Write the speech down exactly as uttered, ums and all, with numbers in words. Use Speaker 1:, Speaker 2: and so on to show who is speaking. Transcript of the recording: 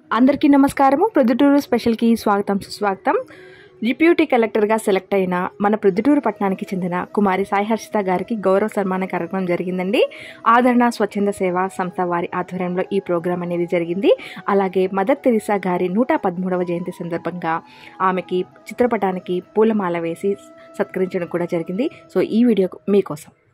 Speaker 1: అందరికీ నమస్కారము. ప్రొద్దుటూరు స్పెషల్కి స్వాగతం సుస్వాగతం. డిప్యూటీ కలెక్టర్గా సెలెక్ట్ అయిన మన ప్రొద్దుటూరు పట్టణానికి చెందిన కుమారి సాయి హర్షిత గారికి గౌరవ సన్మాన కార్యక్రమం జరిగిందండి. ఆదరణ స్వచ్ఛంద సేవా సంస్థ వారి ఆధ్వర్యంలో ఈ ప్రోగ్రాం అనేది జరిగింది. అలాగే మదర్ తెరిసా గారి నూట పదమూడవ జయంతి సందర్భంగా ఆమెకి చిత్రపటానికి పూలమాల వేసి సత్కరించడం కూడా జరిగింది. సో ఈ వీడియో మీకోసం.